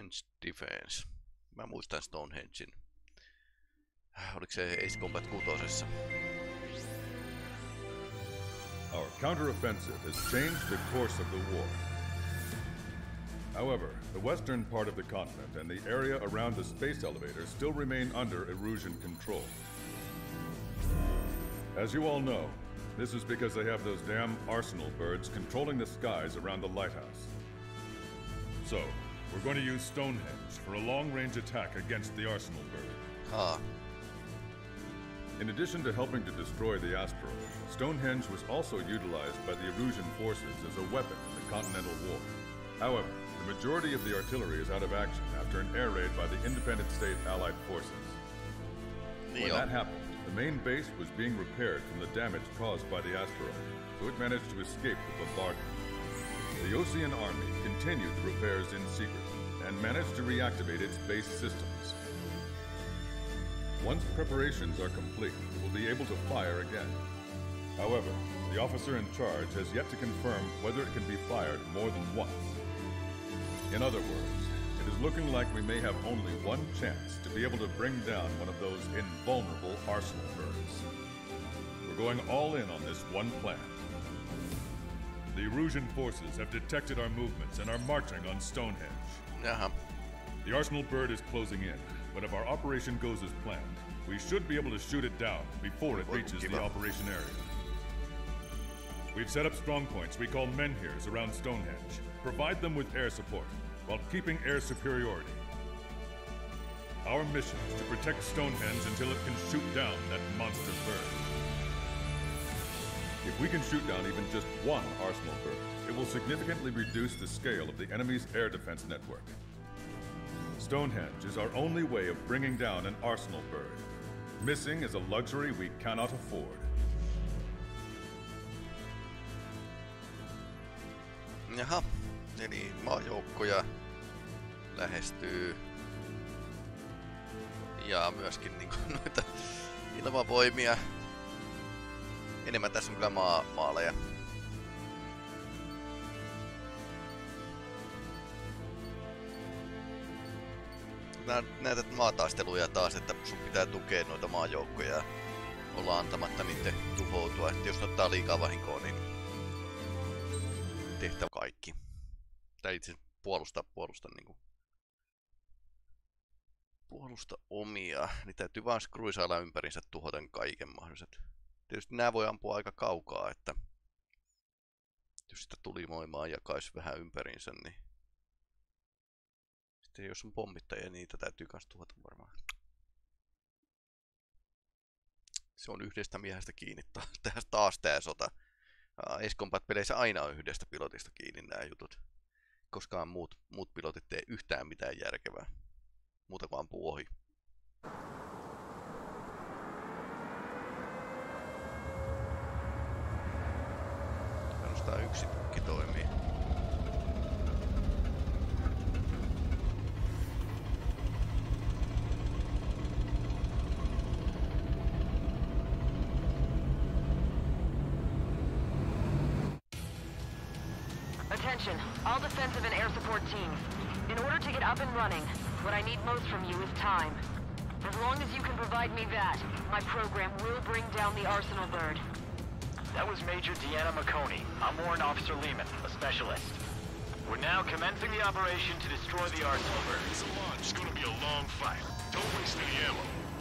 Stonehenge Defense. Mä muistan Stonehengen. Oliko se Ace Combat 6? Our counteroffensive has changed the course of the war. However, the western part of the continent and the area around the space elevator still remain under Erusian control. As you all know, this is because they have those damn arsenal birds controlling the skies around the lighthouse. So, we're going to use Stonehenge for a long-range attack against the arsenal bird. In addition to helping to destroy the asteroid, Stonehenge was also utilized by the Erusian forces as a weapon in the Continental War. However, the majority of the artillery is out of action after an air raid by the Independent State Allied forces. When that happened, the main base was being repaired from the damage caused by the asteroid, so it managed to escape the bombardment. The Osean Army continued the repairs in secret and managed to reactivate its base systems. Once preparations are complete, it will be able to fire again. However, the officer in charge has yet to confirm whether it can be fired more than once. In other words, it is looking like we may have only one chance to be able to bring down one of those invulnerable arsenal birds. We're going all in on this one plan. The Erusian forces have detected our movements and are marching on Stonehenge. The arsenal bird is closing in, but if our operation goes as planned, we should be able to shoot it down before it reaches the operation area. We've set up strong points we call menhirs around Stonehenge. Provide them with air support, while keeping air superiority. Our mission is to protect Stonehenge until it can shoot down that monster bird. If we can shoot down even just one arsenal bird, it will significantly reduce the scale of the enemy's air defense network. Stonehenge is our only way of bringing down an arsenal bird. Missing is a luxury we cannot afford. Jaha, eli maajoukkoja lähestyy. Ja myöskin niinku noita ilmavoimia. Enemmän tässä on kyllä maaleja. Näitä maataisteluja taas, että sun pitää tukea noita maajoukkoja ja olla antamatta niiden tuhoutua. Että jos ottaa liikaa vahinkoa, niin tehtävä kaikki. Tai itse puolusta niinku. Puolusta omia. Niin täytyy vaan skruisailla ympärinsä tuhota kaiken mahdolliset. Tietysti nää voi ampua aika kaukaa, että jos sitä tulimoimaa jakaisi vähän ympärinsä, niin sitten jos on pommittajia, niitä täytyy kans tuhota varmaan. Se on yhdestä miehestä kiinni. Taas tää sota. Ace Combat-peleissä aina on yhdestä pilotista kiinni nämä jutut. Koskaan muut pilotit tee yhtään mitään järkevää. Muuta kuin ampuu ohi. Ainoastaan yksi tukki toimii. Attention, all defensive and air support teams. In order to get up and running, what I need most from you is time. As long as you can provide me that, my program will bring down the Arsenal bird. That was Major Deanna McConey. I'm Warrant Officer Lehman, a specialist. We're now commencing the operation to destroy the Arsenal bird. It's a launch. It's gonna be a long fight. Don't waste any ammo.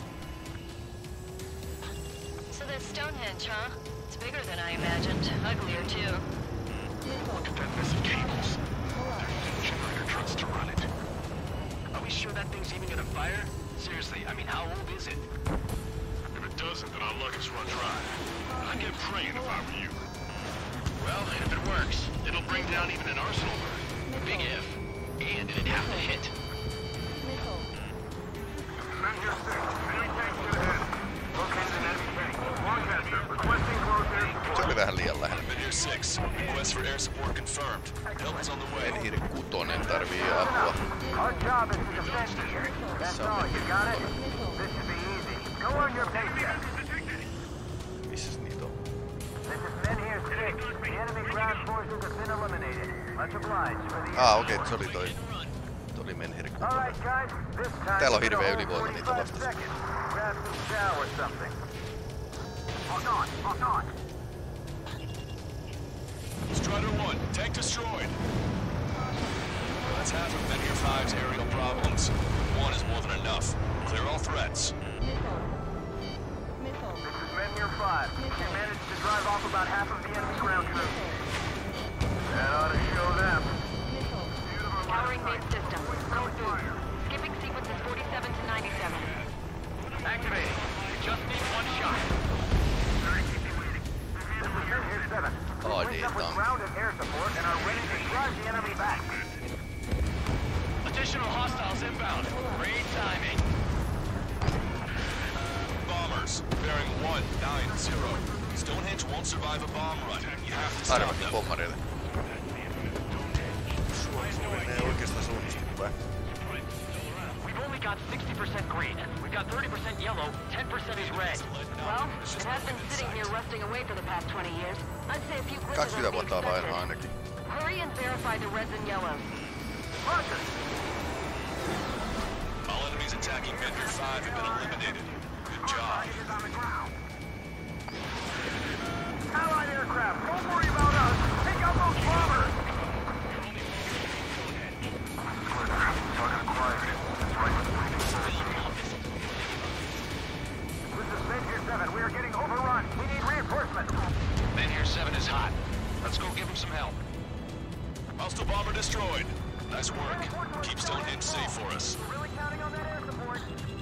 So that's Stonehenge, huh? It's bigger than I imagined. Uglier, too. Look at that mess of cables. There's generator trucks to run it. Are we sure that thing's even gonna fire? Seriously, I mean, how old is it? If it doesn't, then our luck is run dry. I'd get praying if I were you. Well, if it works, it'll bring down even an Arsenal bird. Big if. And it'd have to hit. Menhir 6, enemy tanks to the head. Located an enemy tank. Lancaster, requesting close air support. Se oli vähän liian lähellä. Menhir 6, request for air support confirmed. Help is on the way. Menhir 6 tarvii apua. Our job is to defend here. That's all, you got it? This should be easy. Go on your paycheck. Missäs niitä on? This is Menhir 6. The enemy ground forces have been eliminated. Much obliged for the Okei, se oli toi oli Menhir All kutona. right, guys. This time Täällä on we're hirveä gonna ylivoima hold niitä 45 vastaan. seconds. Grab some chow or something. Lock on, lock on. Strider 1, tank destroyed. That's half of Menhir 5's aerial problems. 1 is more than enough. Clear all threats. This is Menhir 5. You managed to drive off about half of the enemy ground troops. That ought to show them. Powering main system. Code boost. Skipping sequences 47 to 97. Activating. You just need one shot. This is Menhir 7. Oh, We linked up with damn. ground and air support and are ready to drive the enemy back. Additional hostiles inbound. Great timing. Bombers, bearing 190. Stonehenge won't survive a bomb run. You have to stop Arvattiin them. pommareille. Suorituinen ei oikeastaan suunnistunut vai? We've only got 60% green. We've got 30% yellow, 10% is red. Well, it has been sitting here rusting away for the past 20 years. I'd say a few glitches 20 are to be vuotta on aina expected. ainakin. Hurry and verify the reds and yellows. Roger. All enemies attacking Menhir 5 have been eliminated. Good job. Is on the ground. Allied aircraft, don't worry about us. Take out those bombers. This is Menhir 7. We are getting overrun. We need reinforcements. Menhir 7 is hot. Let's go give him some help. Hostile bomber destroyed. Nice work. Keep Stonehenge safe for us. We're really counting on that air support.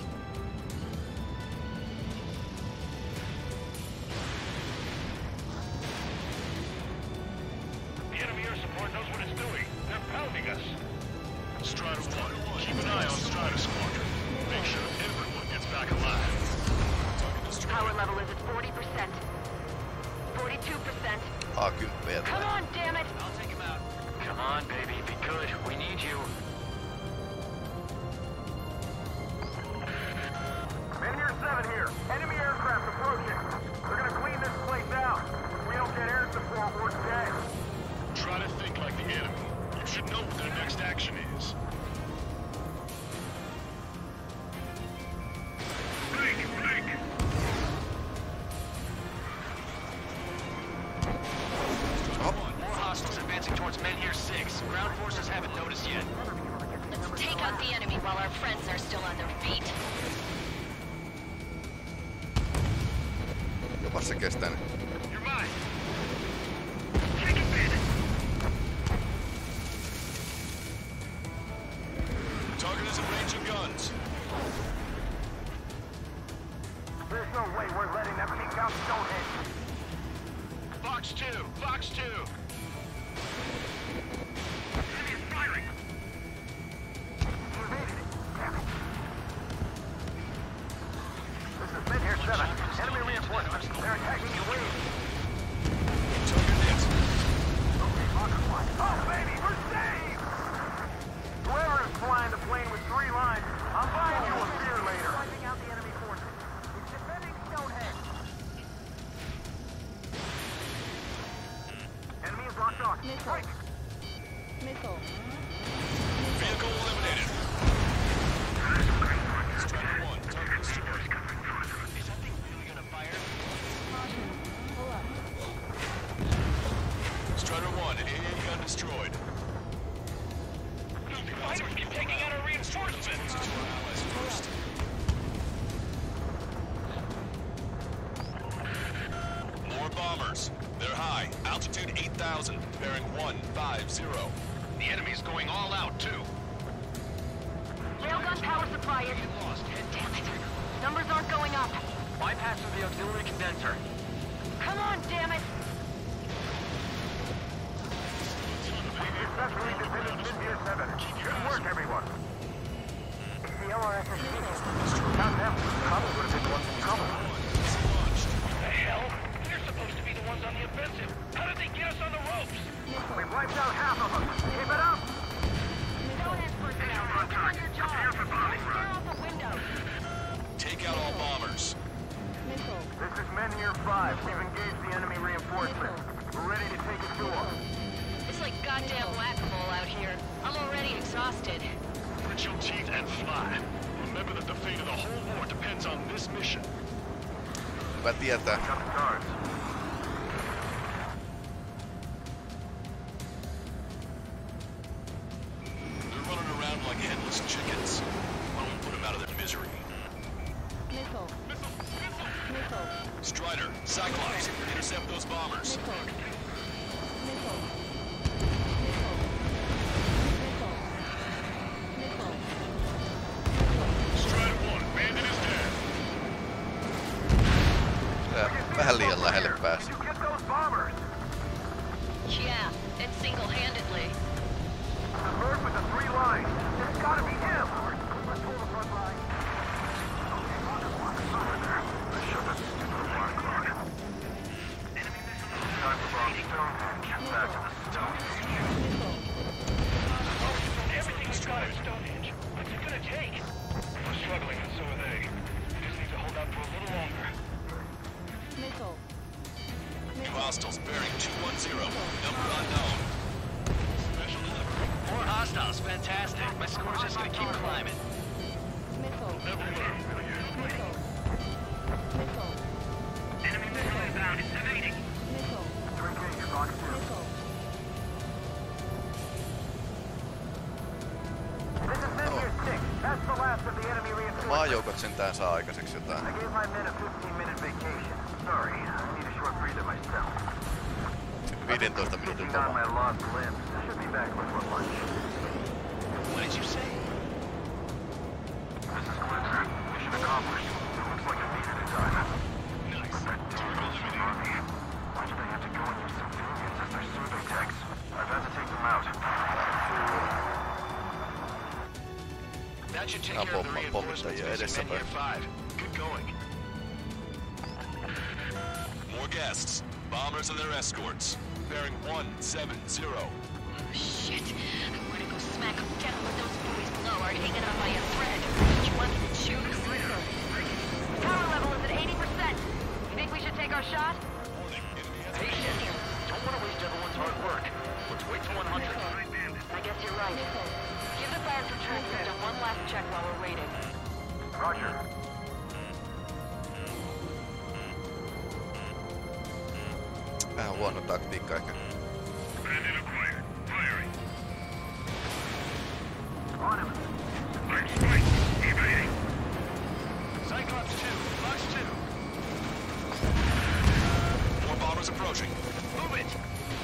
The enemy air support knows what it's doing. They're pounding us. Strider 1, keep an eye on Strider Squadron. Make sure everyone gets back alive. Power level is at 40%. 42%. A10 Come on, damn it! I'll take him out. Come on, baby. Be good. We need you. Menhir 7 here. Enemy aircraft approaching. They're gonna clean this place out. If we don't get air support, we're dead. Try to think like the enemy. You should know what their next action is. Blink! More hostiles advancing towards Menhir 6. Ground forces haven't noticed yet. Let's take out the enemy while our friends are still on their feet. Jopas se kestää nyt. You're mine. Take it, Target is in range of guns. There's no way we're letting them peek out Stonehenge. Fox 2! Fox 2! Enemy is firing! You made it. Damn it. This is Menhir 7. Enemy reinforcements. They're attacking your wings. Target hit. Okay, Hawker flight. Oh, baby, we're saved! Whoever is flying the plane with 3 lines, I'm buying you a beer later. Wiping out the enemy forces. It's defending Stonehenge. Enemy is locked on. Quick! Vehicle eliminated. Strider 1, target destroyed. Is that thing really gonna fire? Strider 1, AA gun destroyed. Fighters keep taking out our reinforcements! Allies first. More bombers. They're high. Altitude 8,000. Bearing 150. The enemy's going all out, too. Railgun power supply is... Damn it. Numbers aren't going up. Bypass through the auxiliary condenser. Come on, damn it! Successfully defended Menhir 7. Good work, everyone. The LRS's without them, probably would have been the ones in trouble. The hell? They're supposed to be the ones on the offensive. How did they get us on the ropes? We've wiped out half of them. Keep it up! Stonehenge personnel, focus on your job. Stare out the windows. Take out all bombers. This is Menhir 5. We've engaged the enemy reinforcements. We're ready to take it to them. It's like goddamn whack-a-mole out here. I'm already exhausted. Grit your teeth and fly. Remember that the fate of the whole war depends on this mission. Hyvä tietää. Got the guards. They're running around like headless chickens. Why don't we put them out of their misery? Missile. Missile. Strider, Cyclops, intercept those bombers. Missile. Missile. Missile. Strider 1, bandit is dead. Vähän liian lähelle pääsi. You get those bombers. Yeah, and single-handedly. The bird with the 3 lines. It's gotta be him. Let's hold the front line. Shut this stupid alarm clock. Time to bomb Stonehenge. Back to the Stonehenge. Everything's got at Stonehenge. What's it gonna take? We're struggling, and so are they. We just need to hold out for a little longer. Missile. Two hostiles bearing 210. Number unknown. Special delivery. More hostiles, fantastic. My score's just gonna keep climbing. Missile. Never learn. Missile. Missile. Enemy missile inbound. It's evading. Missile. 3K, you're locked in. Missile. This is Minier 6. That's the last of the enemy reinforcements. Maajoukot sentään saa aikaiseksi jotain. I gave my men a 15-minute vacation. Sorry, I need a short breather myself. 15 minuutin Picking on loma. my lost limbs. Should be back before lunch. What did you say? This is Glitzer. Mission accomplished. Looks like it needed a time. Nice. That damn army. Why do they have to go and use civilians as their survey techs? I've had to take them out. That should take care of the reinforcements edessä facing Minier 5. Good going. More guests. Bombers and their escorts. Bearing 170. Shit. I want to go smack them down, but those boys below are hanging on by a thread. You want me to choose? Power level is at 80%. You think we should take our shot? Patient. Don't want to waste everyone's hard work. Let's wait till 100. I guess you're right. Give the fire control system one last check while we're waiting. Roger. Vähän huono taktiikka ehkä. Bandit acquired. Firing. On him. Large strike. Evading. Cyclops 2, Fox 2. More bombers approaching. Move it.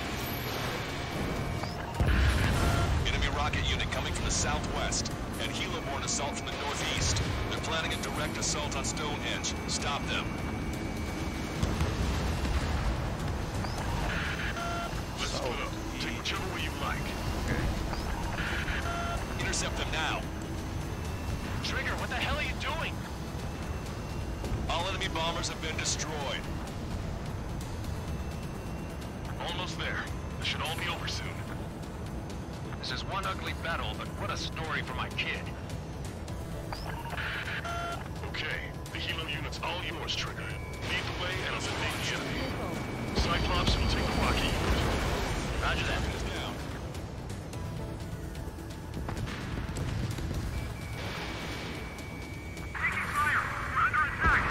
Enemy rocket unit coming from the southwest. And helo-borne assault from the northeast. They're planning a direct assault on Stonehenge. Stop them. Let's split up. Take whichever way you like. Intercept them now. Trigger, what the hell are you doing? All enemy bombers have been destroyed. Almost there. This should all be over soon. This is one ugly battle, but what a story for my kid. Okay. The helo unit's all yours, Trigger. Lead the way and eliminate the enemy. Missile. Cyclops will take the rocket unit. Roger that. Down. Taking fire! We're under attack!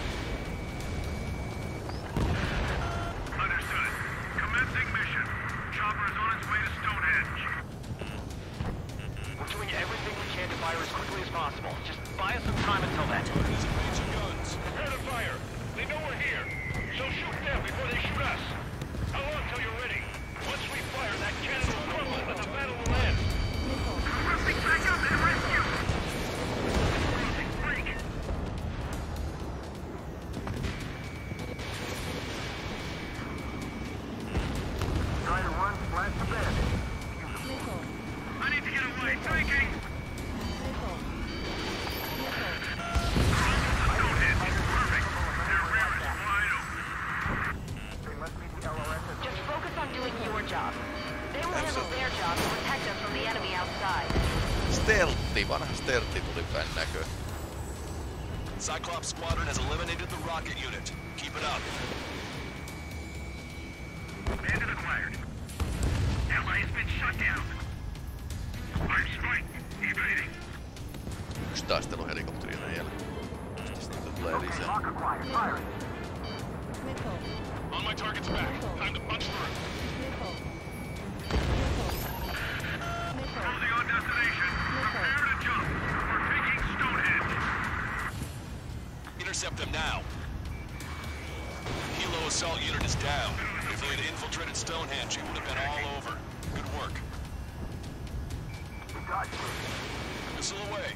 Understood. Commencing mission. Chopper is on its way to Stonehenge. We're doing everything we can to fire as quickly as possible. Just buy us some time until then. Dissipate your guns. Prepare to fire. They know we're here. So shoot them before they shoot us. How long till you're ready? Once we fire, that cannon will crumble and the battle will end. Requesting backup and rescue! Losing break! Try to run, splash the bandit. Missile. I need to get away. Taking! Missile. Missile. Stonehenge. Perfect. Their rear is wide open. They must be the LRS. Just focus on doing your job. They will handle their job to protect us from the enemy outside. Stealthi, vanha stealthi tuli päin näköön. Cyclops Squadron has eliminated the rocket unit. Keep it up. Bandit acquired. Ally has been shut down. Large strike. Evading. taisteluhelikopterilla vielä. Sitten tulee lisää. Lock acquired. Fire. Missile. On my target's back. Time to punch through. Missile. Missile. Closing on destination. Prepare to jump. We're taking Stonehenge. Intercept them now. Hilo assault unit is down. If they had infiltrated Stonehenge, it would have been all over. Good work. We got you. Missile away.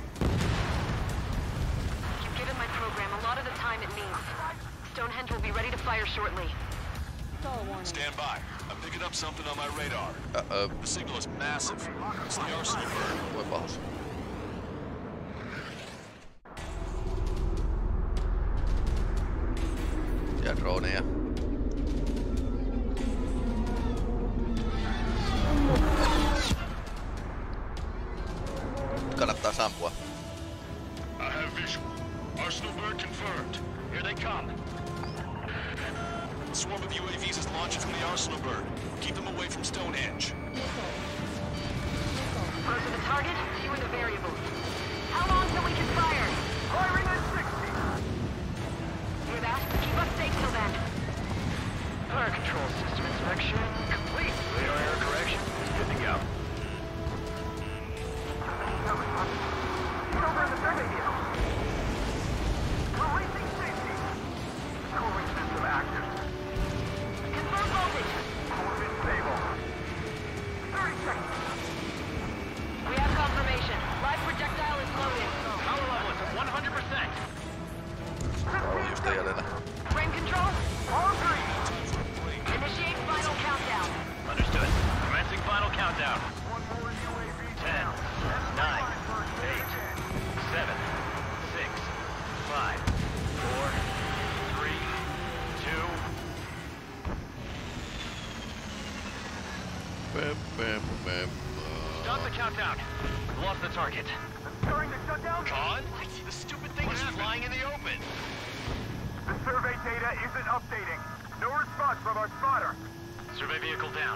You've given my program a lot of the time it needs. Stonehenge will be ready to fire shortly. Stall warning. Stand by. I'm picking up something on my radar. Uh-oh. The signal is massive. It's the Arsenal bird. Voi pahus. Ja droneja. Kannattaa sampua. I have visual. Arsenal bird confirmed. Here they come. A swarm of UAVs is launching from the Arsenal bird. Keep them away from Stonehenge. Missile. Those are the target, you and the variables. How long till we can fire? Firing at 60. Hear that? Keep us safe till then. Fire control system inspection complete. Radar error correction. Good to go. Get over in the survey vehicle. Releasing safety. Cooling system active. Confirm voltage. Orbit stable. 30 seconds. We have confirmation. Live projectile is loaded. Power level is at 100%. Just jäljellä. Frame control? All three. Initiate final countdown. Understood. Commencing final countdown. One more UAV 10, 9, 8, 7, 6, 5, 4, 3, 2. Stop the countdown. We lost the target. Starting to shut down. Con? The stupid thing is flying in the open. The survey data isn't updating. No response from our spotter. Survey vehicle down.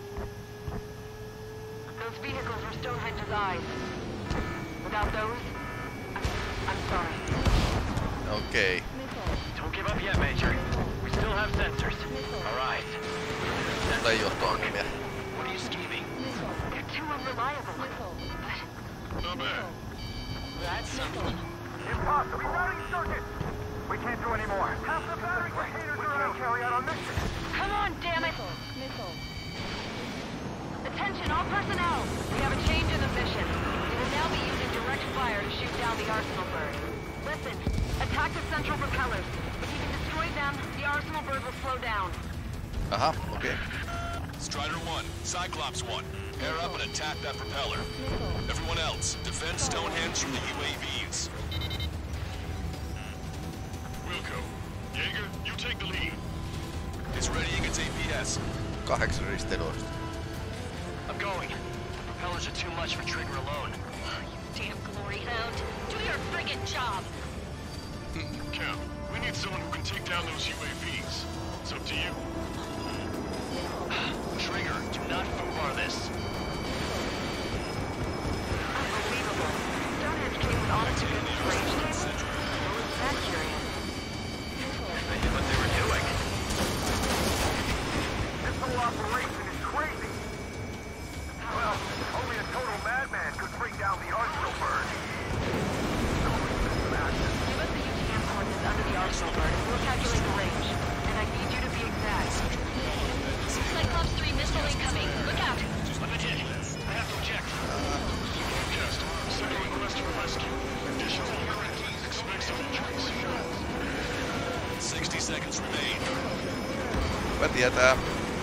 Those vehicles were Stonehenge's eyes. Without those, I'm sorry. Okei. Missile. Don't give up yet, Major. We still have sensors. All right. Mulla ei johto-ongelmia. What are you scheming? Missile. They're too unreliable. Missile. Not bad. That's simple. Impossible. Restarting circuit. We can't do any more. Half the battery containers are out. We can't carry out our mission. Come on, damn it! Missile. Attention, all personnel! We have a change in the mission. We will now be using direct fire to shoot down the Arsenal bird. Listen, attack the central propellers. If you can destroy them, the Arsenal bird will slow down. Aha, okei. Strider 1, Cyclops 1. Pair up and attack that propeller. Missile. Everyone else, defend Stonehenge from the UAVs. Wilco. Jaeger, you take the lead. It's readying its APS. 8 risteilystä. I'm going. The propellers are too much for Trigger alone. Damn glory hound. Do your friggin' job! Cap, we need someone who can take down those UAVs. It's up to you. Trigger, do not foobar this. Unbelievable. Stonehenge came with honest to goodness range tables. What was that curious? They knew what they were doing. This whole operation is crazy. Well, only a total madman could bring down the Arsenal bird. Give us the UTM coordinates under the Arsenal bird and we'll calculate the range. And I need you to be exact. Cyclops 3 missile incoming. Look out! I'm in hit. I have to eject. Broadcast. Signaling the rest for rescue. Conditions are correct. Expect some injuries. 60 seconds remain. Hyvä tietää.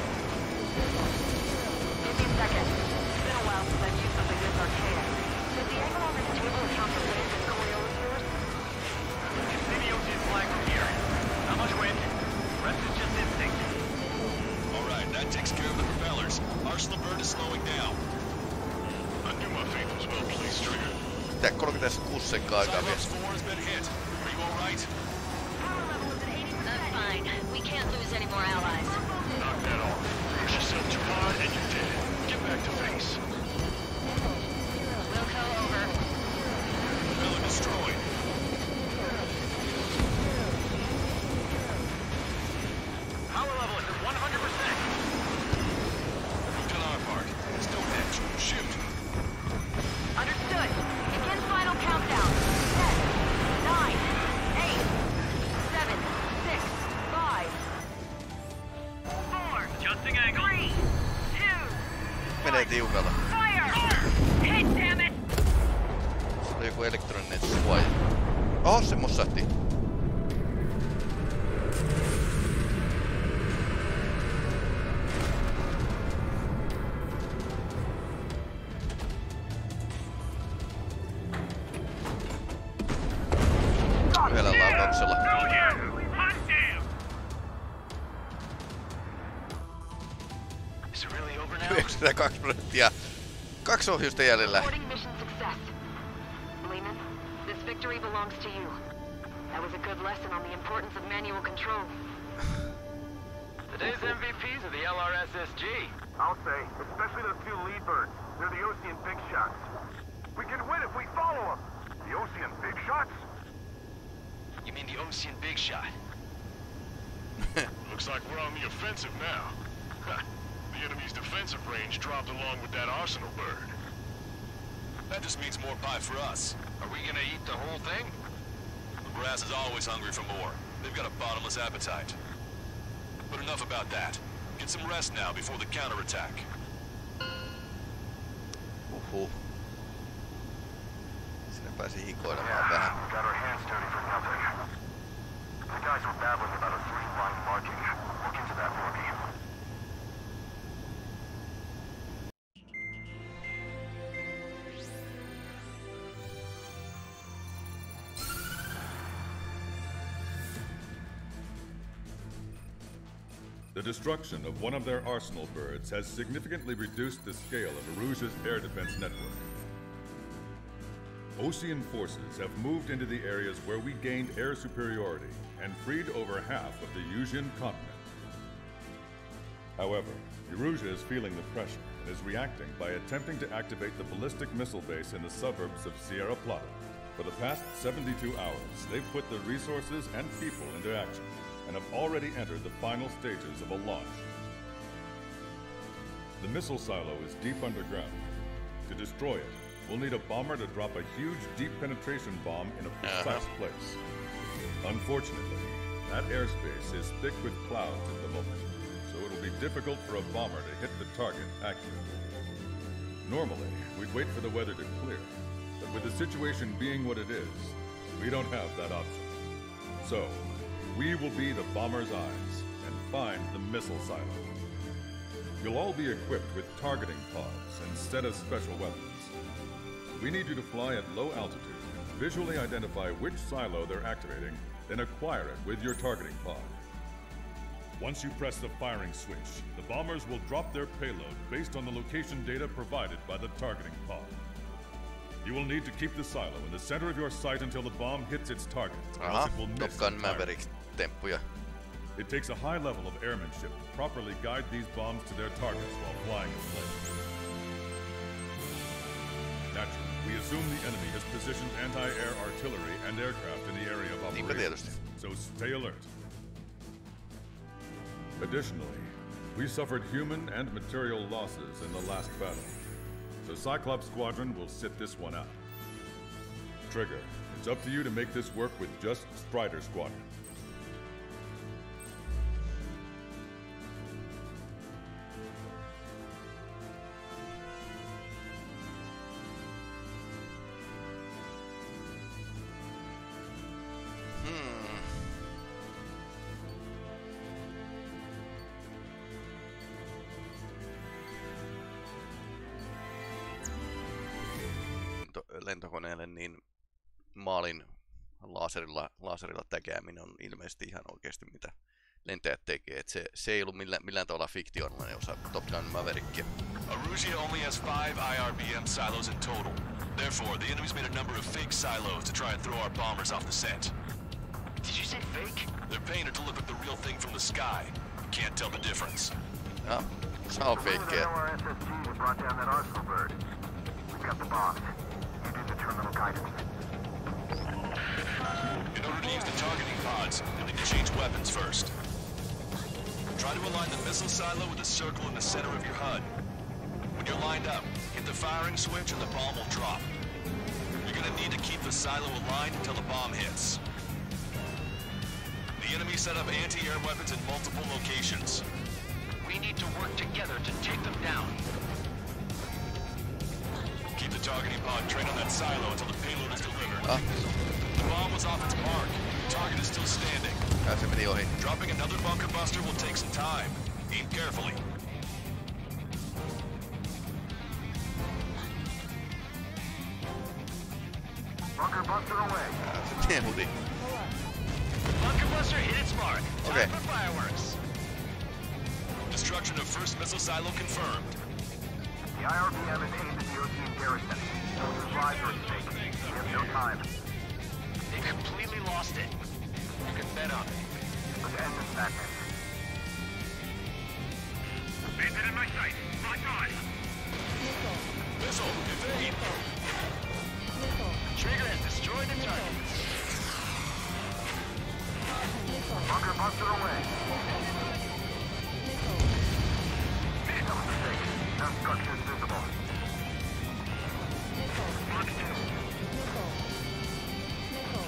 Give me a second. It's been a while since I've used something this archaic. Does the angle on this table account for wind and Coriolis? Incendio did flag from here. Not much wind. Rest is just instinct. All right, that takes care of the propellers. Arsenal bird is slowing down. I knew my faith was well pleased, Trigger. Tää 36 sekkaa aikaa vielä. Cyclops 4 has been hit. Are you all right? Power level is at 80%. That's fine. We can't lose any more allies. Not at all. Push yourself too hard and you're dead. Get back to base. Wilco, over. Propeller destroyed. tiukalla. Hit, damn it! Se oli joku elektroninen suoja. Oho, se mossahti. Yhdellä laukauksella. Is it really over now? 92%. 2 ohjusta jäljellä. Reporting mission success. Lehman, this victory belongs to you. That was a good lesson on the importance of manual control. Today's MVPs are the LRSSG. I'll say, especially those 2 lead birds. They're the Ocean Big Shots. We can win if we follow them. The Ocean Big Shots? You mean the Ocean Big Shot? Looks like we're on the offensive now. The enemy's defensive range dropped along with that arsenal bird. That just means more pie for us. Are we gonna eat the whole thing? The brass is always hungry for more. They've got a bottomless appetite. But enough about that. Get some rest now before the counterattack. Sinne pääsi hikoilemaan vähän. Got our hands dirty for nothing. The guys were babbling about a 3-line marking. Look into that for me. The destruction of one of their arsenal birds has significantly reduced the scale of Eruse's air defense network. Osean forces have moved into the areas where we gained air superiority and freed over half of the Yusian continent. However, Erusia is feeling the pressure and is reacting by attempting to activate the ballistic missile base in the suburbs of Sierra Plata. For the past 72 hours, they've put their resources and people into action and have already entered the final stages of a launch. The missile silo is deep underground. To destroy it, we'll need a bomber to drop a huge deep penetration bomb in a precise place. Unfortunately, that airspace is thick with clouds at the moment, so it'll be difficult for a bomber to hit the target accurately. Normally, we'd wait for the weather to clear, but with the situation being what it is, we don't have that option. So, we will be the bomber's eyes and find the missile silo. You'll all be equipped with targeting pods instead of special weapons. We need you to fly at low altitude and visually identify which silo they're activating, then acquire it with your targeting pod. Once you press the firing switch, the bombers will drop their payload based on the location data provided by the targeting pod. You will need to keep the silo in the center of your sight until the bomb hits its target, or else it will miss Top Gun entirely. Maverick temppuja. It takes a high level of airmanship to properly guide these bombs to their targets while flying in place. Naturally, we assume the enemy has positioned anti-air artillery and aircraft in the area of Niinpä tietysti. operations, so stay alert. Additionally, we suffered human and material losses in the last battle, so Cyclops Squadron will sit this one out. Trigger, it's up to you to make this work with just Strider Squadron. Lentokoneelle niin maalin laserilla täkääminen on ilmeisesti ihan oikeasti mitä lentäjät tekee. Et se ei ollut millään tavalla fiktionalainen osa Top Gun Maverickia. Erusia only has 5 IRBM silos in total. Therefore, the enemy's made a number of fake silos to try and throw our bombers off the scent. Did you say fake? They're painted to look like the real thing from the sky. You can't tell the difference. Ja, se on The feikkejä. LRSSG that brought down that arsenal bird. We've got the bombs. You do the terminal guidance. In order to use the targeting pods, you'll need to change weapons first. Try to align the missile silo with a circle in the center of your HUD. When you're lined up, hit the firing switch and the bomb will drop. You're gonna need to keep the silo aligned until the bomb hits. The enemy set up anti-air weapons in multiple locations. We need to work together to take them down. targeting pod train on that silo until the payload is delivered. Ah, The bomb was off its mark. The target is still standing. se meni ohi. Dropping another bunker buster will take some time. Aim carefully. Bunker buster away. Se temputi. Bunker buster hit its mark. Time Okay. for fireworks. Destruction of first missile silo confirmed. The IRBM is aimed at the O-Team garrison. Soldiers' lives are at stake. We have no time. They completely lost it. You can bet on it. Let's end this madness. Bandit in my sight. Lock on. Missile. Missile, evade! Missile. Trigger has destroyed the target. Missile. Bunker buster away. Missile. That was a mistake. No structures visible. Missile. Box 2. Missile. Missile.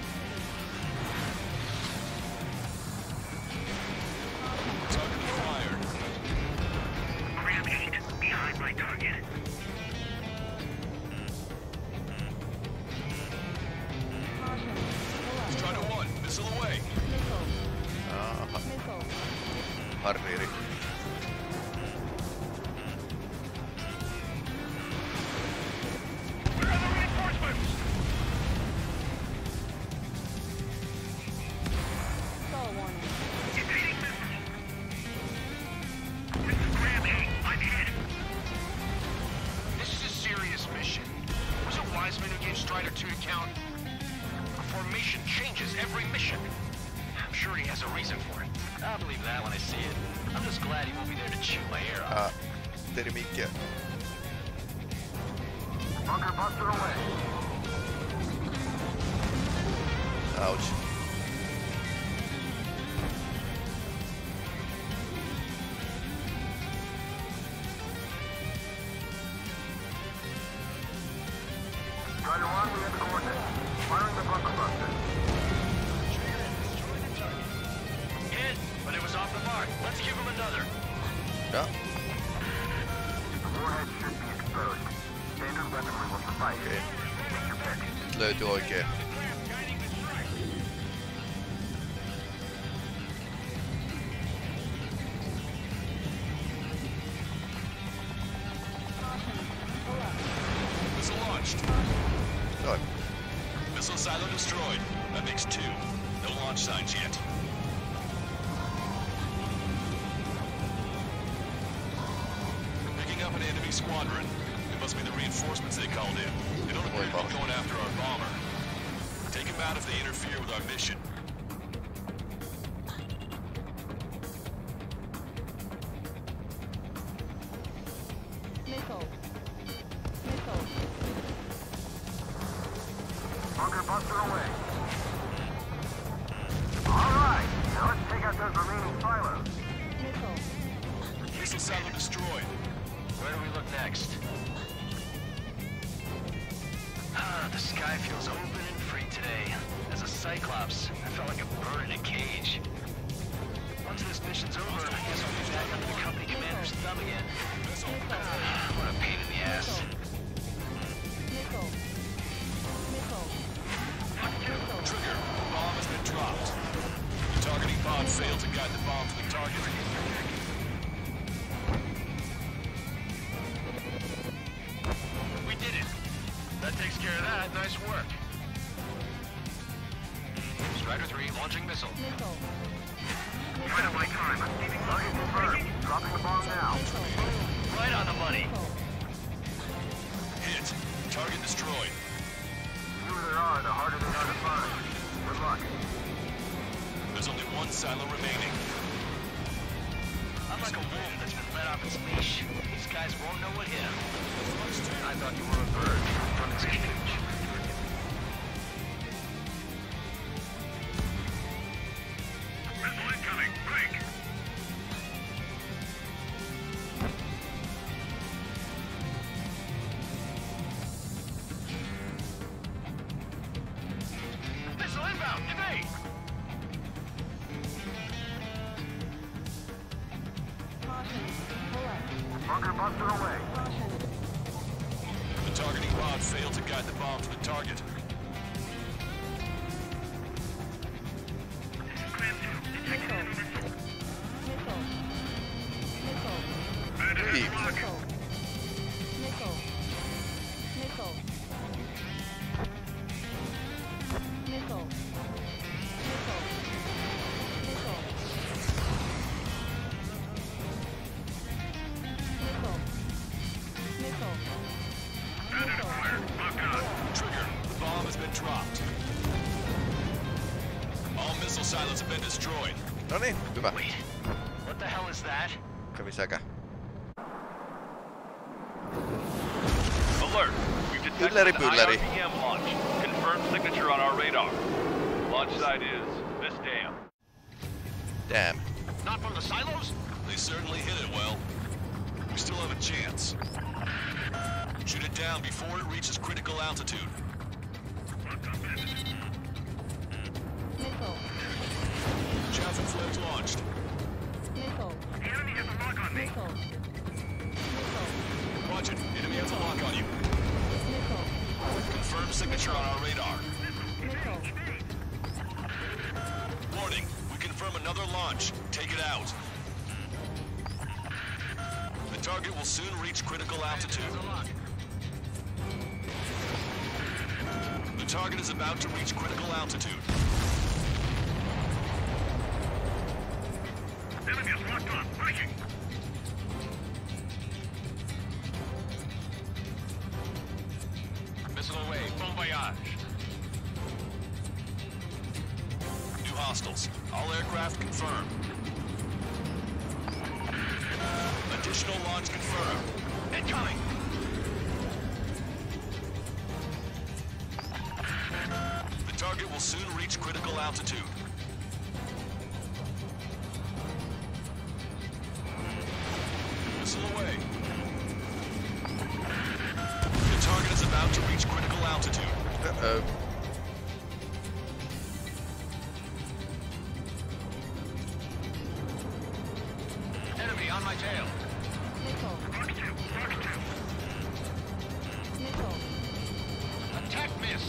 Target acquired. Ram 8. Behind my target. Strider 1, missile away. Missile. Aha, Missile. harmiiri. Where are the reinforcements? Stall warning. Evading missile. This is Ram 8. I'm hit. This is a serious mission. Was it Wiseman who gave Strider 2 to count? A formation changes every mission. I'm sure he has a reason for it. I'll believe that when I see it. I'm just glad he won't be there to chew my ear off. Teri mikkiä. Bunker buster away. Ouch. Strider 1, we have the coordinates. Firing the bunker buster. Hit, but it was off the mark. Let's give him another. Ja, The warhead should be exposed. Standard weaponry will suffice. okei. Take your pick. Nyt löytyi oikein. Missile launched. Noin. Missile silo destroyed. That makes 2. No launch signs yet. Picking up an enemy squadron. It must be the reinforcements they called in. They don't appear to be going after our bomber. Take them out if they interfere with our mission. Missile. Missile. Bunker buster away. All right. Now let's take out those remaining silos. Missile. Missile silo destroyed. Where do we look next? The sky feels open and free today. As a Cyclops, I felt like a bird in a cage. Once this mission's over, I guess I'll be back under the company commander's thumb again. What a pain in the ass. Missile. Missile. Trigger, bomb has been dropped. The targeting pod failed to guide the bomb to the target. We did it. That takes care of that. Nice work. Strider 3 launching missile. Missile. Right on my time. Target confirmed. Dropping the bomb now. Right on the money. Hit. Target destroyed. The fewer there are, the harder they are to find. Good luck. There's only one silo remaining. I'm like a wolf that's been let off its leash. These guys won't know what hit him. I thought you were a bird from its cage. Missile incoming. Break. Missile inbound. Evade. Caution. Pull up. Bunker buster away. Caution. The targeting dropped. All missile silos have been destroyed. No niin, hyvä. Wait, what the hell is that? Kävi säkä. Alert! We've detected Pylläri, an pylläri. IRBM launch. Confirmed signature on our radar. Launch site is this dam. Damn. Not from the silos? They certainly hit it well. We still have a chance. Shoot it down before it reaches critical altitude. Missile. Chaff and flares launched. Missile. The enemy has a lock on me. Missile. Missile. Watch it. Enemy has a lock on you. Missile. Confirmed signature on our radar. Missile. Warning. We confirm another launch. Take it out. The target will soon reach critical altitude. The target is about to reach critical altitude. Enemy is locked on. Breaking. Missile away. Bon voyage. New hostiles. All aircraft confirmed. Additional launch confirmed. Incoming. The target will soon reach critical altitude. Missile away. The target is about to reach critical altitude. Uh-oh. Enemy on my tail. Missile. Missile. Attack missed.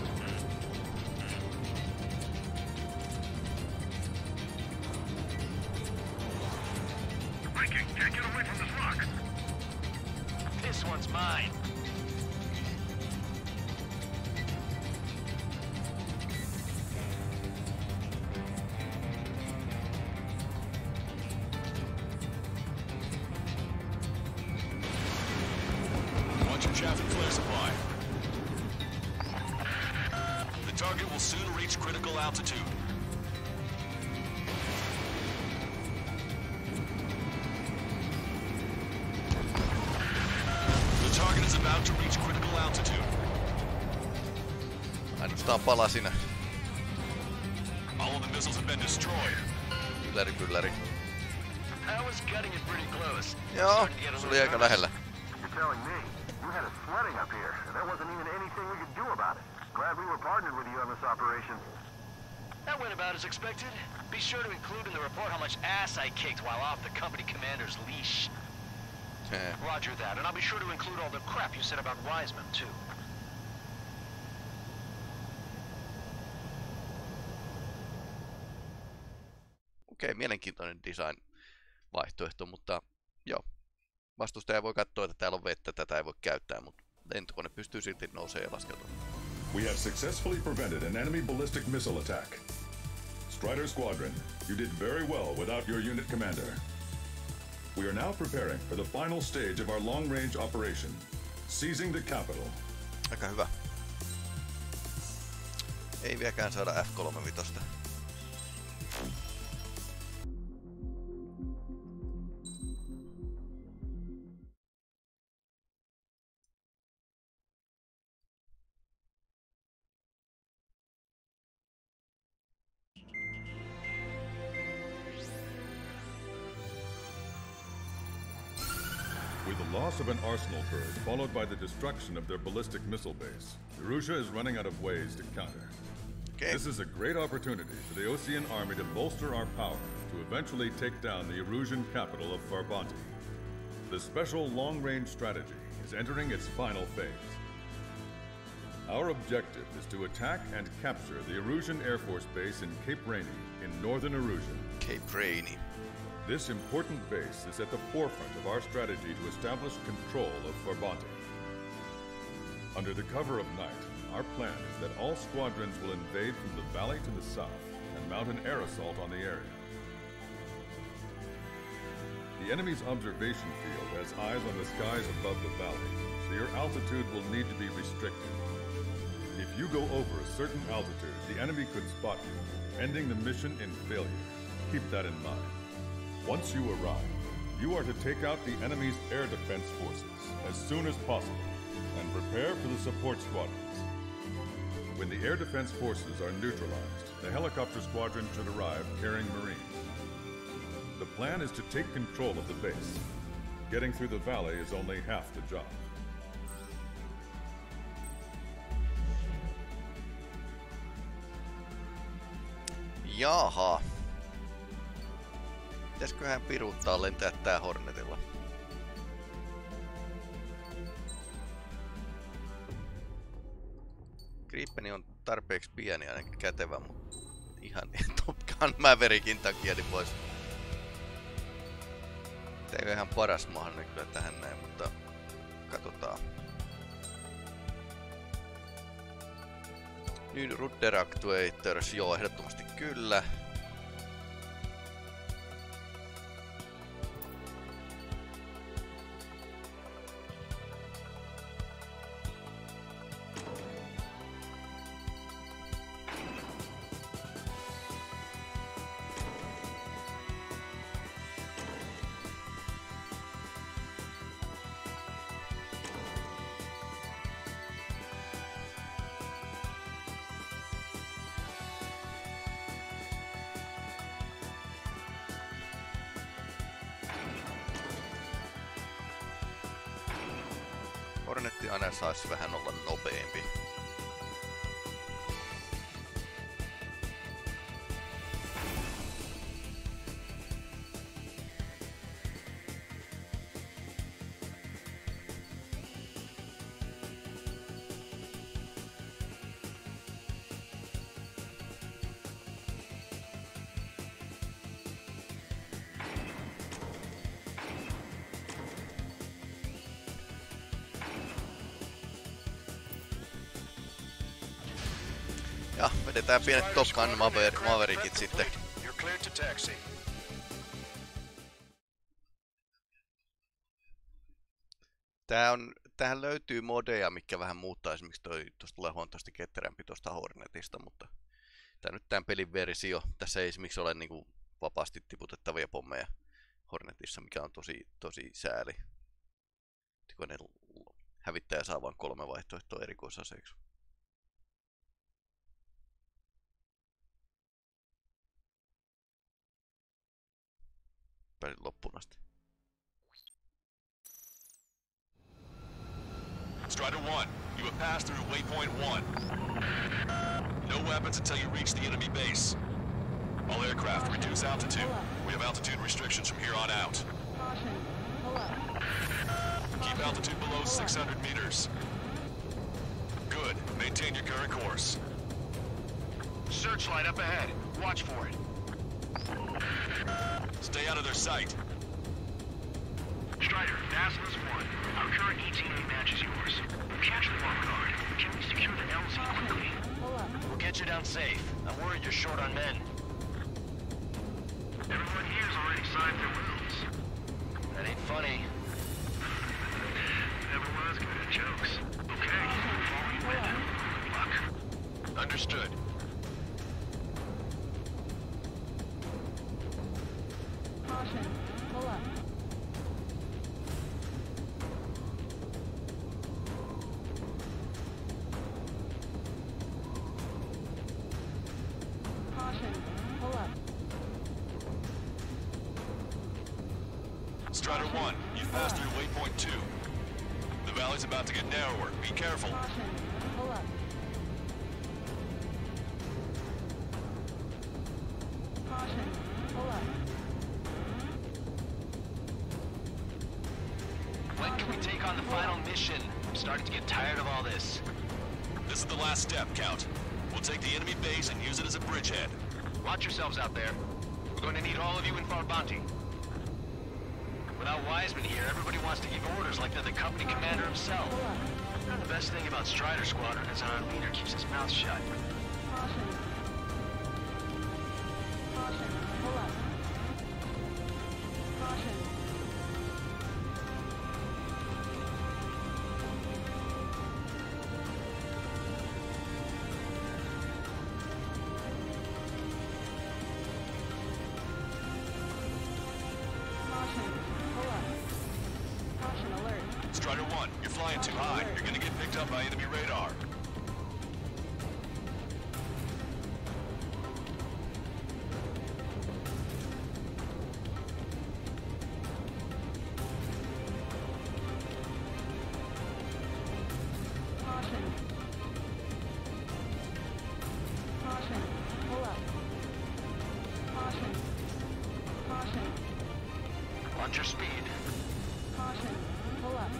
Breaking. Can't get away from this lock. This one's mine. Watch your chaff and flare supply. The target will soon reach critical altitude. The target is about to reach critical altitude. Ainoastaan palasina. All of the missiles have been destroyed. Pylläri. I was cutting it pretty close. Joo, Starting to get a se little oli aika nervous. lähellä. You're telling me you had us flooding up here, and there wasn't even anything we could do about it. Glad we were partnered with you on this operation. That went about as expected. Be sure to include in the report how much ass I kicked while off the company commander's leash. Roger that, and I'll be sure to include all the crap you said about Wiseman, too. Okei, mielenkiintoinen design-vaihtoehto, mutta joo. Vastustaja voi katsoa, että täällä on vettä, tätä ei voi käyttää, mutta lentokone pystyy silti nousemaan ja laskeutumaan. We have successfully prevented an enemy ballistic missile attack. Strider Squadron, you did very well without your unit commander. We are now preparing for the final stage of our long-range operation, seizing the capital. Aika hyvä. Ei vieläkään saada F-35. With the loss of an arsenal bird, followed by the destruction of their ballistic missile base, Erussia is running out of ways to counter. Okay. This is a great opportunity for the Osean army to bolster our power to eventually take down the Erusian capital of Farbanti. The special long-range strategy is entering its final phase. Our objective is to attack and capture the Erusian Air Force Base in Cape Rainy in northern Erusia. Cape Rainy. This important base is at the forefront of our strategy to establish control of Farbanti. Under the cover of night, our plan is that all squadrons will invade from the valley to the south and mount an air assault on the area. The enemy's observation field has eyes on the skies above the valley, so your altitude will need to be restricted. The If you go over a certain altitude, the enemy could spot you, ending the mission in failure. Keep that in mind. Once you arrive, you are to take out the enemy's air defense forces as soon as possible and prepare for the support squadrons. When the air defense forces are neutralized, the helicopter squadron should arrive carrying Marines. The plan is to take control of the base. Getting through the valley is only half the job. Jaha. Pitäisköhän piruuttaa lentää tää Hornetilla? Gripeni on tarpeeksi pieni ainakin kätevä, mutta ihan Top Gun Maverickin takia niin vois. Tää ei ole ihan paras mahdollinen kyllä tähän näin, mutta katsotaan. Nyt Rudder Actuators, joo ehdottomasti kyllä. Hornetti aina saisi vähän olla nopeampi. Ja vedetään pienet Top Gun Maverickit sitten. You're cleared to taxi. Tähän löytyy modeja, mikä vähän muuttaa esimerkiksi tosta tulee huomattavasti ketterämpi tosta Hornetista, mutta tää nyt tämän pelin versio. Tässä ei esimerkiksi ole niinku vapaasti tiputettavia pommeja Hornetissa, mikä on tosi sääli. Kun ne hävittäjä saa vain 3 vaihtoehtoa erikoisaseiksi. Pääsin loppuun asti. Strider 1, you have passed through waypoint 1. No weapons until you reach the enemy base. All aircraft reduce altitude. We have altitude restrictions from here on out. Caution. Pull up. Keep altitude below 600 meters. Good. Maintain your current course. Searchlight up ahead. Watch for it. Stay out of their sight. Strider, Dazzler's 1. Our current ETA matches yours. Catch the bomb guard. Can we secure the LZ quickly? Pull up. We'll get you down safe. I'm worried you're short on men. Everyone here's already signed their wounds. That ain't funny. Never was good at jokes. Okay, follow you in. Luck. Understood. Caution. Pull up. Caution. Pull up. Strider 1, you've passed through waypoint 2. The valley's about to get narrower. Be careful. Caution. Pull up. Caution. Pull up. When can we take on the final mission? I'm starting to get tired of all this. This is the last step, Count. We'll take the enemy base and use it as a bridgehead. Watch yourselves out there. We're going to need all of you in Farbanti. Without Wiseman here, everybody wants to give orders like they're the company commander himself. And the best thing about Strider Squadron is our leader keeps his mouth shut. Caution. Caution. Pull up. Caution. picked up by enemy radar. Caution. Caution. Pull up. Caution. Caution. Watch your speed. Caution. Pull up.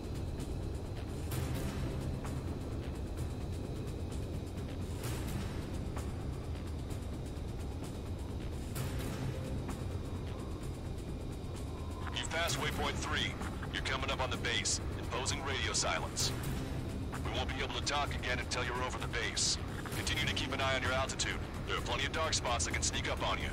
You've passed waypoint 3. You're coming up on the base, imposing radio silence. We won't be able to talk again until you're over the base. Continue to keep an eye on your altitude. There are plenty of dark spots that can sneak up on you.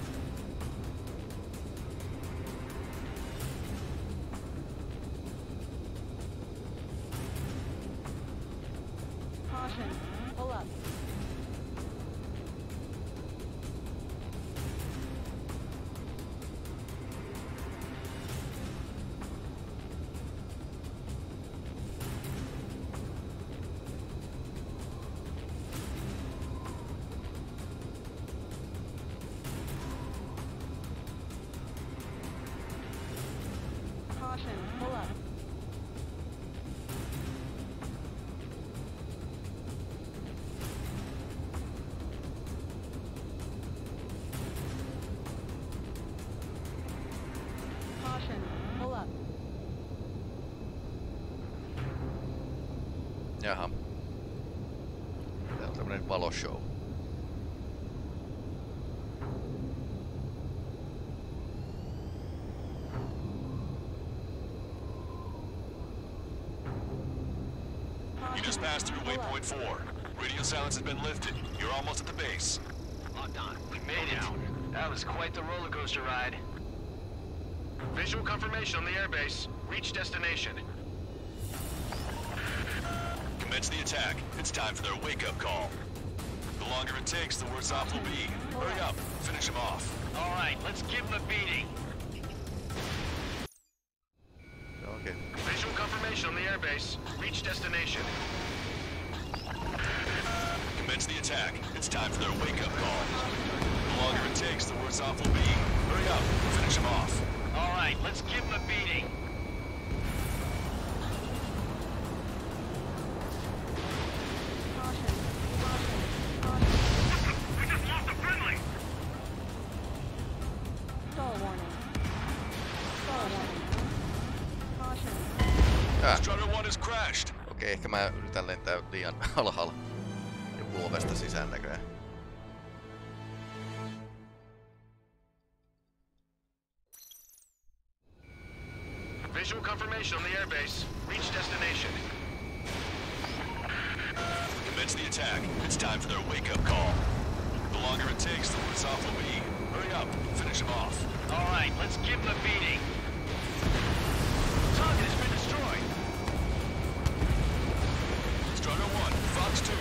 Caution. Pull up. Caution. Pull up. Caution. Pull up. Jaha. Tää on tämmönen valoshow. You just passed through waypoint 4. Radio silence has been lifted. You're almost at the base. Locked on. We made it. That was quite the roller coaster ride. Visual confirmation on the airbase. Reach destination. Commence the attack. It's time for their wake-up call. The longer it takes, the worse off we'll be. Hurry up. Finish them off. All right, let's give him a beating. Okay. Visual confirmation on the airbase. Reach destination. Commence the attack. It's time for their wake-up call. The longer it takes, the worse off we'll be. Hurry up. Finish them off. All right, let's give him a beating. Caution. Caution. Caution. We just lost a friendly! Stall warning. Stall warning. Caution. Strutter 1 has crashed. Okei, ehkä mä yritän lentää liian alhaalla. Joku ovesta sisään näköjään. Visual confirmation on the airbase. Reach destination. Commence the attack. It's time for their wake-up call. The longer it takes, the worse off we'll be. Hurry up. Finish them off. All right, let's give him a beating. Target has been destroyed. Strutter 1, Fox 2.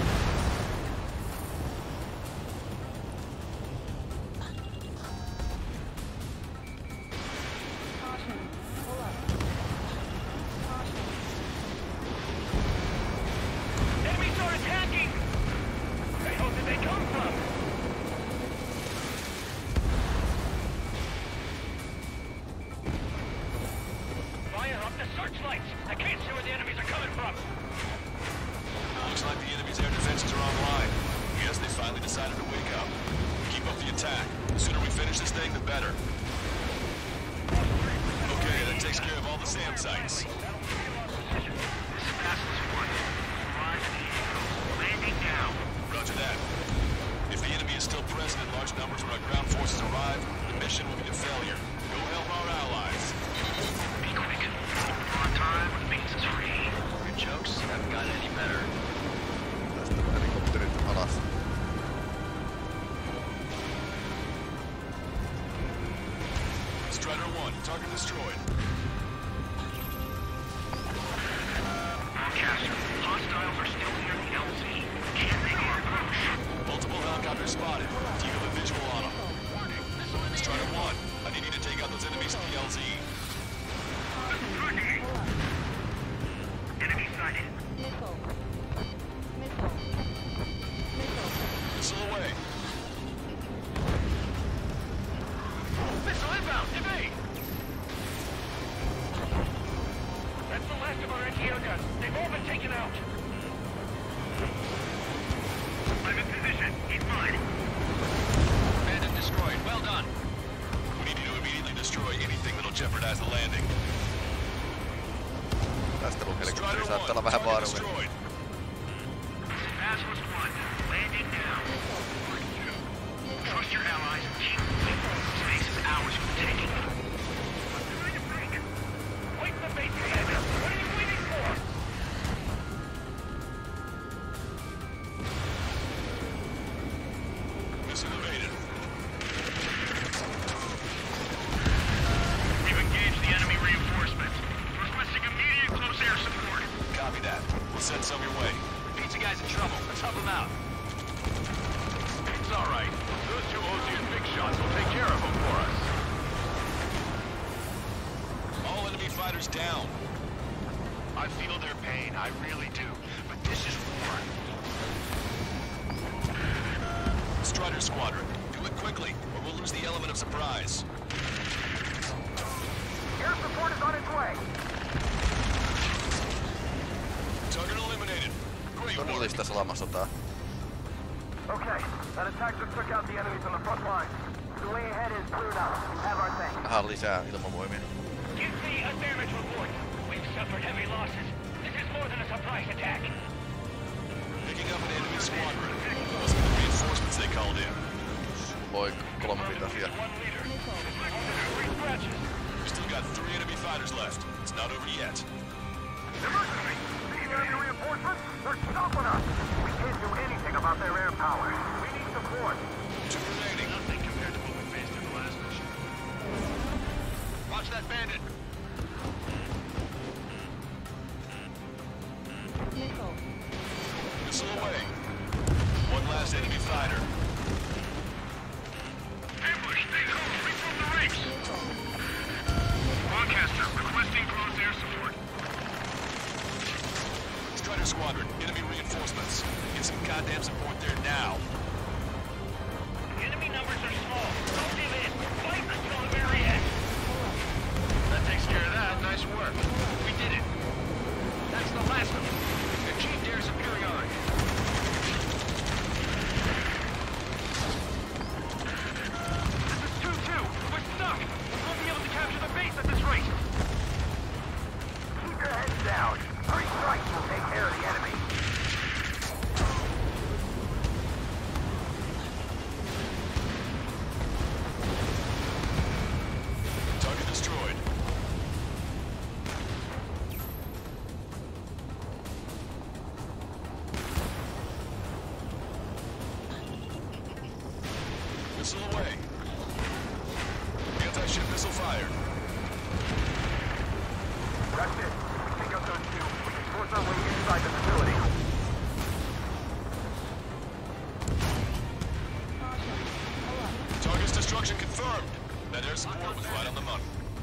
Caution. Pull up. Caution. Enemies are attacking! Where the hell did they come from? Fire up the searchlights! I can't see where the enemies are coming from! Looks like the enemy's air defenses are online. Guess they finally decided to wake up. Keep up the attack. The sooner we finish this thing, the better. Okay, that takes care of all the SAM sites. This is Passes 1. Rise and Eagle. Landing now. Roger that. If the enemy is still present in large numbers when our ground forces arrive, the mission will be a failure. Go help our allies. Be quick. On time means it's free. Your jokes haven't gotten any better. Tästä helikopterit alas. Strider 1, target destroyed. Broadcaster. Hostiles are still near the LZ. Can't make our approach. Multiple helicopters spotted. Do you have a visual on them? Strider 1, I need you to take out those enemies at the LZ. Enemy sighted. jeopardize the landing. Taisteluhelikopteri saattaa olla vähän vaarallinen. Basilisk 1, landing now. Trust your allies and keep moving. Space is ours for the taking. Wait the base commander! What are you waiting for? Missile evaded. We've engaged the enemy reinforcements. Requesting immediate close air support. Copy that. We'll send some your way. Pizza guy's in trouble. Let's help him out. It's all right. Those two Ozian big shots will take care of him for us. All enemy fighters down. I feel their pain, I really do. But this is war. Strider Squadron, do it quickly, or we'll lose the element of surprise. Air support is on its way. Target eliminated. Great work. Todellista salamasotaa. Okay, that attack just took out the enemies on the front line. The way ahead is clear now. You have our thing. Aha, lisää ilmavoimia. Give me a damage report. We've suffered heavy losses. This is more than a surprise attack. Picking up an enemy squadron. Must be the reinforcements they called in. Voi 3-vitasia. One leader. Three scratches. We still got 3 enemy fighters left. It's not over yet. Emergency! The enemy reinforcements? They're stopping us! We can't do anything about their air power. We need support. 2 remaining. Nothing compared to what we faced in the last mission. Watch that bandit. Missile. Missile away. One last enemy fighter. Ambush, stay home, reform the ranks. Broadcaster, requesting close air support. Strider Squadron, enemy reinforcements. Get some goddamn support there now. Enemy numbers are small. Don't give in. Fight until the very end. That takes care of that. Nice work. We did it. That's the last of them. Achieved air superiority. This is 2-2. We're stuck. We won't be able to capture the base at this rate. Keep your heads down. 3 strikes will take care of the enemy. Target destroyed. Missile away. Anti-ship missile fired. That's it. Take out those 2. We can force our way inside the facility. Caution. Pull up. Target's destruction confirmed. That air support was right on the money.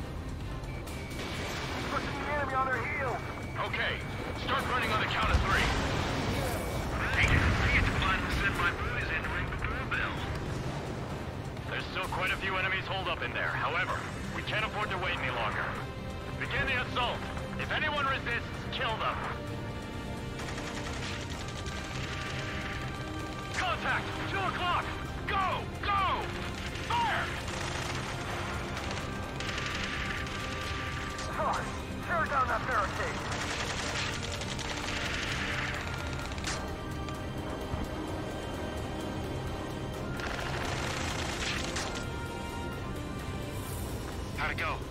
Pushing the enemy on their heels. Okay. Start running on the count of 3. Right. I get to finally send my boys in to ring the doorbell. There's still quite a few enemies holed up in there. However, we can't afford to wait any longer. Begin the assault. If anyone resists, kill them. Contact! 2 o'clock! Go! Go! Fire! Sorry. Tear down that barricade. How'd it go?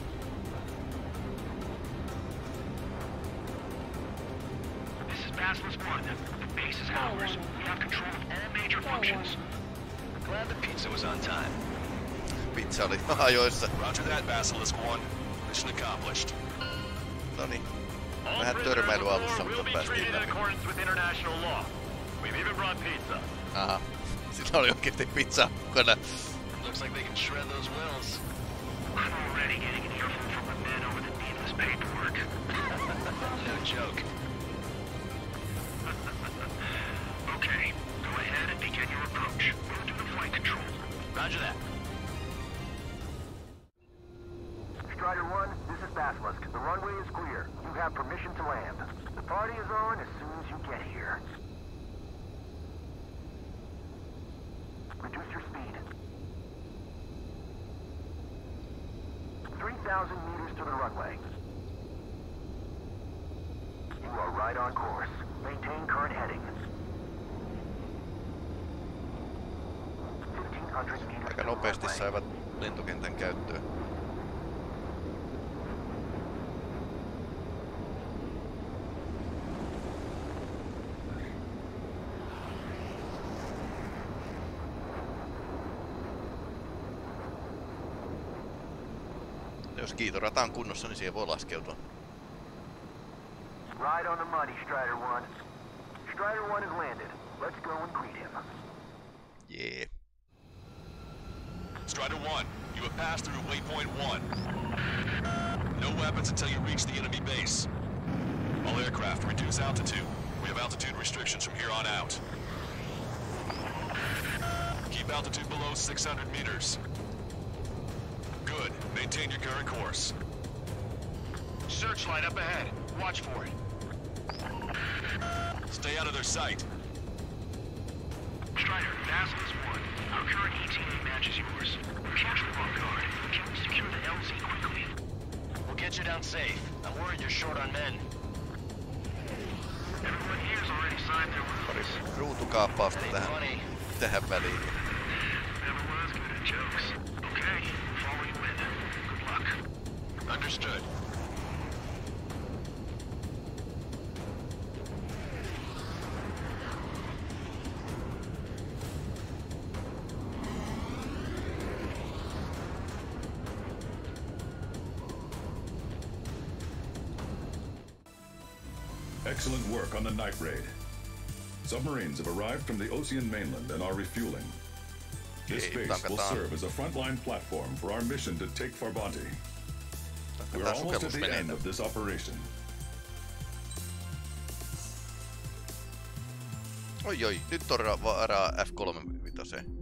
This is Basilisk 1. The base is ours. We have control of all major functions. Glad the pizza was on time. Pizza oli ajoissa. Roger that, Basilisk 1. Mission accomplished. Noniin. All Vähän prisoners of törmäilyä war alussa, will mutta be päästiin treated in läpi. accordance with international law. We've even brought pizza. Aha. Sillä oli oikeesti pizza mukana. Looks like they can shred those wills. I'm already getting an earful from the men over the needless paperwork. No joke. Okay, go ahead and begin your approach. Go to the flight control. Roger that. Strider 1, this is Basilisk. The runway is clear. You have permission to land. The party is on as soon as you get here. Reduce your speed. 3,000 meters to the runway. You are right on course. Maintain current heading. 1,500 meters Aika to the nopeasti runway. saivat lentokentän käyttöön. Jos kiitorata on kunnossa, niin siihen voi laskeutua. Right on the money, Strider 1. Strider 1 has landed. Let's go and greet him. Jee. Strider 1, you have passed through waypoint 1. No weapons until you reach the enemy base. All aircraft, reduce altitude. We have altitude restrictions from here on out. Keep altitude below 600 meters. Good. Maintain your current course. Searchlight up ahead. Watch for it. Stay out of their sight. Strider, Basil is 1. Our current ETA matches yours. We're captured off guard. Can we secure the LZ quickly? We'll get you down safe. I'm worried you're short on men. Everyone here's already signed their Pari wills. ruutukaappausta Ain't funny. tähän väliin. Never was good at jokes. Okay, follow you in. Good luck. Understood. Excellent work on the night raid. Submarines have arrived from the Ocean mainland and are refueling. This Okay, base will tankataan. serve as a frontline platform for our mission to take Farbanti. We are Tankataan almost at the end sukellusveneitä. of this operation. Oi, nyt on varaa F35.